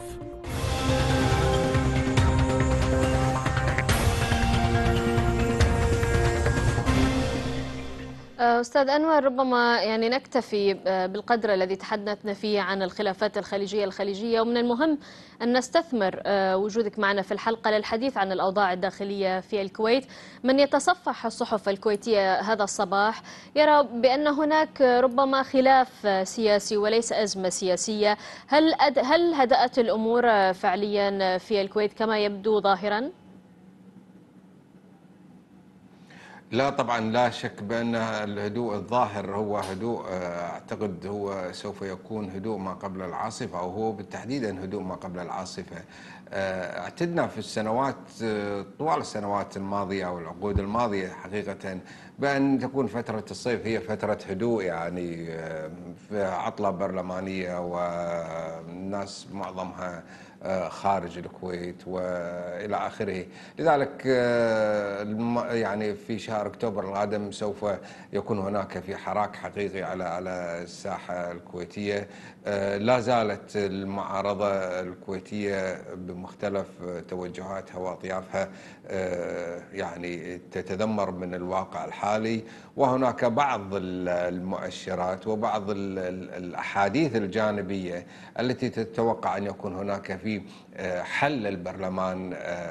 أستاذ أنور، ربما يعني نكتفي بالقدر الذي تحدثنا فيه عن الخلافات الخليجية الخليجية، ومن المهم أن نستثمر وجودك معنا في الحلقة للحديث عن الأوضاع الداخلية في الكويت. من يتصفح الصحف الكويتية هذا الصباح يرى بأن هناك ربما خلاف سياسي وليس أزمة سياسية. هل هل هدأت الأمور فعليا في الكويت كما يبدو ظاهرا؟
لا طبعا، لا شك بأن الهدوء الظاهر هو هدوء، أعتقد هو سوف يكون هدوء ما قبل العاصفة، أو هو بالتحديد هدوء ما قبل العاصفة. اعتدنا في السنوات طوال السنوات الماضية أو العقود الماضية حقيقة بأن تكون فترة الصيف هي فترة هدوء، يعني في عطلة برلمانية والناس معظمها خارج الكويت وإلى آخره. لذلك يعني في شهر أكتوبر القادم سوف يكون هناك في حراك حقيقي على على الساحة الكويتية. لا زالت المعارضة الكويتية بمختلف توجهاتها وأطيافها يعني تتذمر من الواقع الحالي، وهناك بعض المؤشرات وبعض الأحاديث الجانبية التي تتوقع أن يكون هناك في حل البرلمان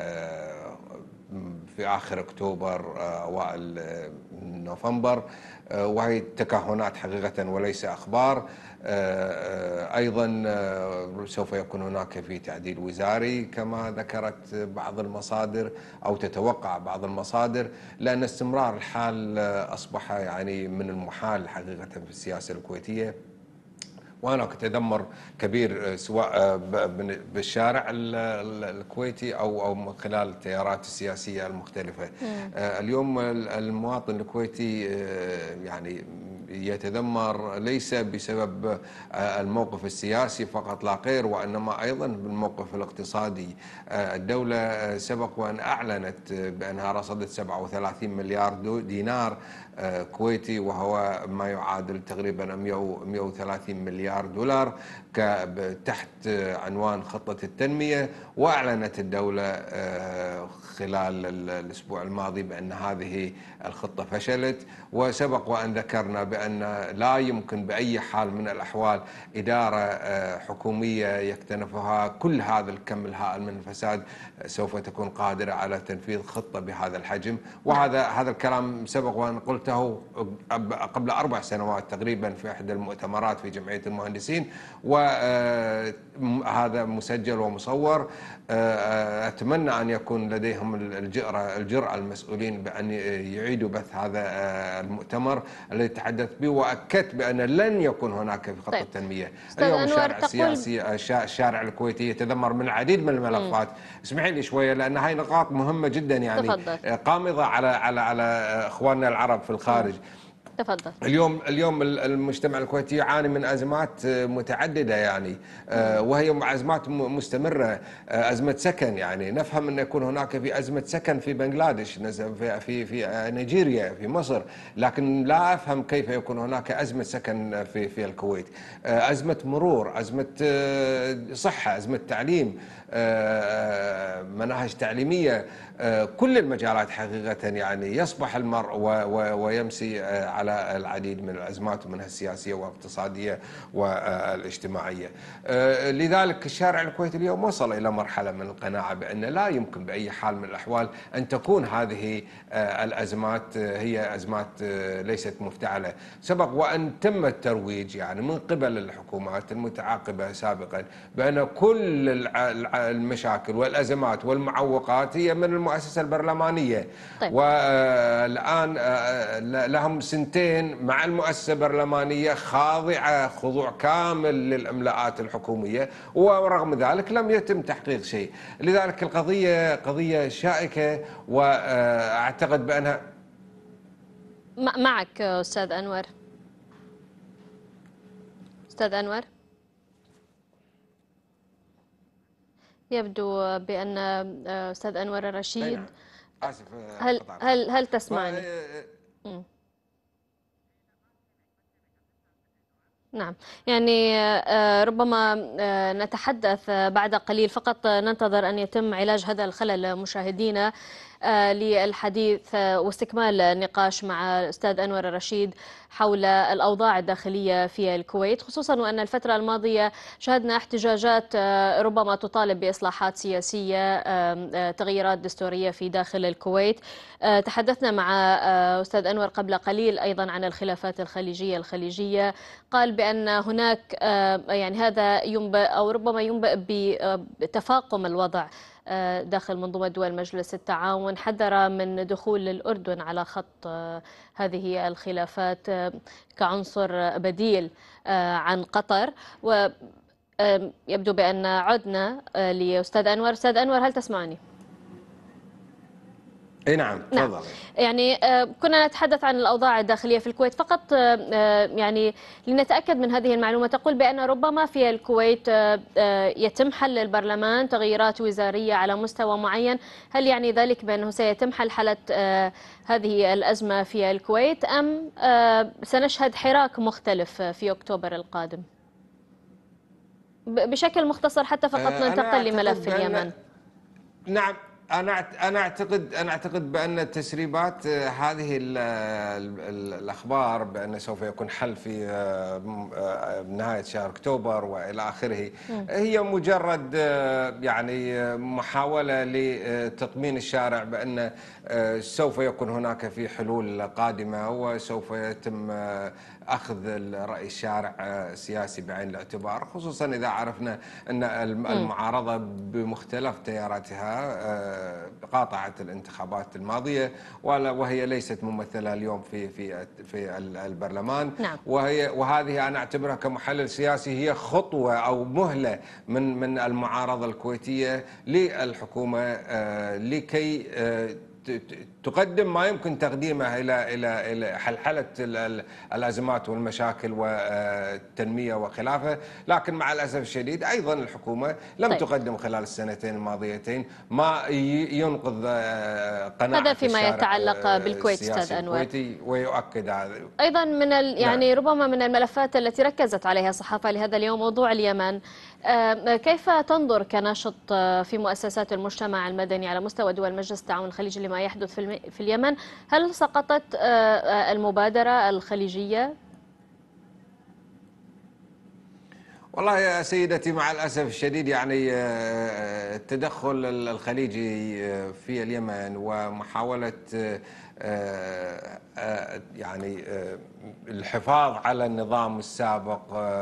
في آخر أكتوبر أوائل نوفمبر، وهي تكهنات حقيقة وليس أخبار. أيضا سوف يكون هناك في تعديل وزاري كما ذكرت بعض المصادر أو تتوقع بعض المصادر، لأن استمرار الحال أصبح يعني من المحال حقيقة في السياسة الكويتية، وهناك تذمر كبير سواء بالشارع الكويتي او او من خلال التيارات السياسيه المختلفه. اليوم المواطن الكويتي يعني يتذمر ليس بسبب الموقف السياسي فقط لا غير، وانما ايضا بالموقف الاقتصادي. الدوله سبق وان اعلنت بانها رصدت سبعة وثلاثين مليار دينار كويتي، وهو ما يعادل تقريبا مئة وثلاثين مليار دولار تحت عنوان خطة التنمية. وأعلنت الدولة خلال الأسبوع الماضي بأن هذه الخطة فشلت، وسبق وأن ذكرنا بأن لا يمكن بأي حال من الأحوال إدارة حكومية يكتنفها كل هذا الكم الهائل من الفساد سوف تكون قادرة على تنفيذ خطة بهذا الحجم. وهذا هذا الكلام سبق وأن قلته قبل أربع سنوات تقريبا في إحدى المؤتمرات في جمعية المهندسين، وهذا مسجل ومصور. أتمنى أن يكون لديهم الجرأة الجرأة المسؤولين بأن يعيدوا بث هذا المؤتمر الذي تحدث به، وأكدت بأن لن يكون هناك في خطة طيب. التنمية. اليوم الشارع السياسي الشارع الكويتي يتذمر من العديد من الملفات. اسمحي لي شوية لأن هاي نقاط مهمة جدا، يعني تفضل. قامضة على على على إخواننا العرب في الخارج.
تفضل.
اليوم اليوم المجتمع الكويتي يعاني من ازمات متعدده، يعني وهي ازمات مستمره. ازمه سكن، يعني نفهم ان يكون هناك في ازمه سكن في بنغلاديش، في في في نيجيريا، في مصر، لكن لا افهم كيف يكون هناك ازمه سكن في في الكويت. ازمه مرور، ازمه صحه، ازمه تعليم، مناهج تعليميه، كل المجالات حقيقة يعني يصبح المرء ويمسي على العديد من الأزمات ومنها السياسية والاقتصادية والاجتماعية. لذلك الشارع الكويتي اليوم وصل إلى مرحلة من القناعة بأن لا يمكن بأي حال من الأحوال أن تكون هذه الأزمات هي أزمات ليست مفتعلة. سبق وأن تم الترويج يعني من قبل الحكومات المتعاقبة سابقا بأن كل المشاكل والأزمات والمعوقات هي من المؤسسة البرلمانية.
طيب.
والآن لهم سنتين مع المؤسسة البرلمانية خاضعة خضوع كامل للإملاءات الحكومية، ورغم ذلك لم يتم تحقيق شيء. لذلك القضية قضية شائكة، وأعتقد بأنها
معك أستاذ أنور. أستاذ أنور، يبدو بأن أستاذ أنور الرشيد
آسف
هل هل هل تسمعني؟ نعم، يعني ربما نتحدث بعد قليل، فقط ننتظر أن يتم علاج هذا الخلل مشاهدينا للحديث واستكمال النقاش مع الأستاذ أنور الرشيد حول الأوضاع الداخلية في الكويت، خصوصا وأن الفترة الماضية شهدنا احتجاجات ربما تطالب بإصلاحات سياسية، تغييرات دستورية في داخل الكويت. تحدثنا مع أستاذ أنور قبل قليل أيضا عن الخلافات الخليجية الخليجية، قال بأن هناك يعني هذا ينبئ أو ربما ينبئ بتفاقم الوضع داخل منظومة دول مجلس التعاون، حذر من دخول الأردن على خط هذه الخلافات كعنصر بديل عن قطر. ويبدو بأن عدنا لأستاذ أنور. أستاذ أنور، هل تسمعني؟
اي نعم، تفضل.
يعني كنا نتحدث عن الأوضاع الداخلية في الكويت، فقط يعني لنتأكد من هذه المعلومة. تقول بأن ربما في الكويت يتم حل البرلمان، تغييرات وزارية على مستوى معين، هل يعني ذلك بأنه سيتم حل حالة هذه الأزمة في الكويت، أم سنشهد حراك مختلف في أكتوبر القادم؟ بشكل مختصر حتى فقط ننتقل لملف اليمن.
نعم، أنا أنا أعتقد أنا أعتقد بأن تسريبات هذه الأخبار بأن سوف يكون حل في نهاية شهر أكتوبر وإلى آخره هي مجرد يعني محاولة لتطمين الشارع بأن سوف يكون هناك في حلول قادمة، وسوف يتم أخذ رأي الشارع السياسي بعين الاعتبار، خصوصا إذا عرفنا أن المعارضة بمختلف تياراتها قاطعت الانتخابات الماضية، وهي ليست ممثلة اليوم في في في البرلمان.
نعم.
وهي وهذه أنا أعتبرها كمحلل سياسي هي خطوة أو مهلة من من المعارضة الكويتية للحكومة لكي تقدم ما يمكن تقديمه الى الى الى حلحله الازمات والمشاكل والتنميه وخلافه، لكن مع الاسف الشديد ايضا الحكومه لم طيب. تقدم خلال السنتين الماضيتين ما ينقذ قناعه
هذا فيما يتعلق بالكويت استاذ انور،
ويؤكد هذا
ايضا من يعني نعم. ربما من الملفات التي ركزت عليها الصحافه لهذا اليوم موضوع اليمن. كيف تنظر كناشط في مؤسسات المجتمع المدني على مستوى دول مجلس التعاون الخليجي لما يحدث في اليمن؟ هل سقطت المبادرة الخليجية؟
والله يا سيدتي مع الأسف الشديد يعني التدخل الخليجي في اليمن ومحاولة يعني الحفاظ على النظام السابق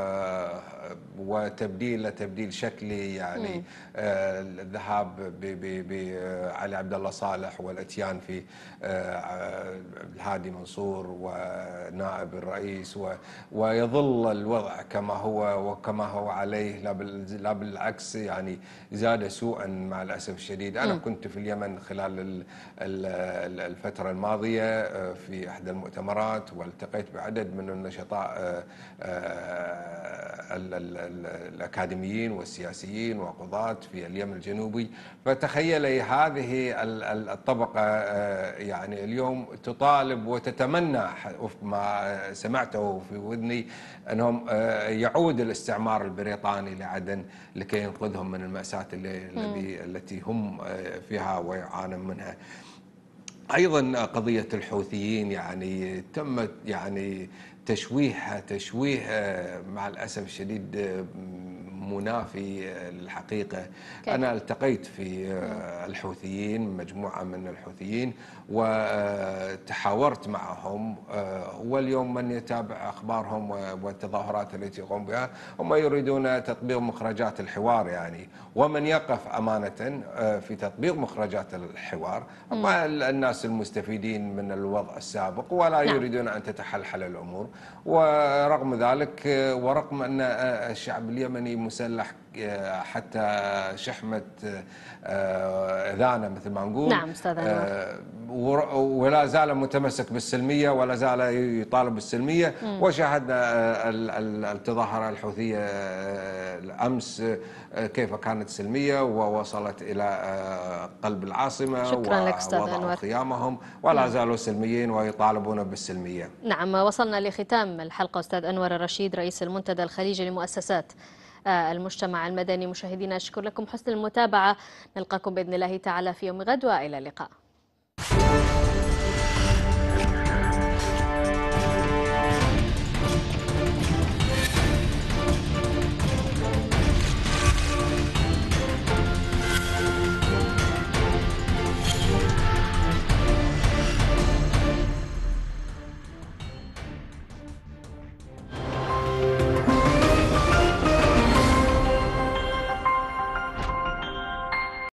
وتبديله تبديل شكلي، يعني الذهاب بعلي عبد الله صالح والاتيان في الهادي منصور ونائب الرئيس، ويظل الوضع كما هو وكما هو عليه، لا بالعكس يعني زاد سوءا مع الاسف الشديد. انا كنت في اليمن خلال الفتره الماضيه في احدى المؤتمرات والتقيت بعدد من النشطاء الأكاديميين والسياسيين وقضاة في اليمن الجنوبي، فتخيلي هذه الطبقة يعني اليوم تطالب وتتمنى وفق ما سمعته في وذني أنهم يعود الاستعمار البريطاني لعدن لكي ينقذهم من المأساة التي التي هم فيها ويعانون منها. أيضا قضية الحوثيين يعني تمت يعني تشويهها تشويه مع الأسف الشديد منافي للحقيقة.
كيف؟
أنا التقيت في الحوثيين، مجموعة من الحوثيين، وتحاورت معهم. واليوم من يتابع أخبارهم والتظاهرات التي يقوم بها هم يريدون تطبيق مخرجات الحوار يعني، ومن يقف أمانة في تطبيق مخرجات الحوار هم الناس المستفيدين من الوضع السابق، ولا
نعم.
يريدون أن تتحلحل الأمور. ورغم ذلك، ورغم أن الشعب اليمني مسلح حتى شحمة إذانة مثل ما نقول،
نعم أستاذ أنور،
ولا زال متمسك بالسلمية ولا زال يطالب بالسلمية. وشاهدنا التظاهرة الحوثية الأمس كيف كانت سلمية ووصلت إلى قلب العاصمة،
شكرا لك أستاذ
ووضعوا
أنور.
خيامهم ولا زالوا سلميين ويطالبون بالسلمية.
نعم، وصلنا لختام الحلقة. أستاذ أنور الرشيد، رئيس المنتدى الخليجي لمؤسسات المجتمع المدني. مشاهدينا أشكر لكم حسن المتابعة، نلقاكم بإذن الله تعالى في يوم غد، وإلى اللقاء.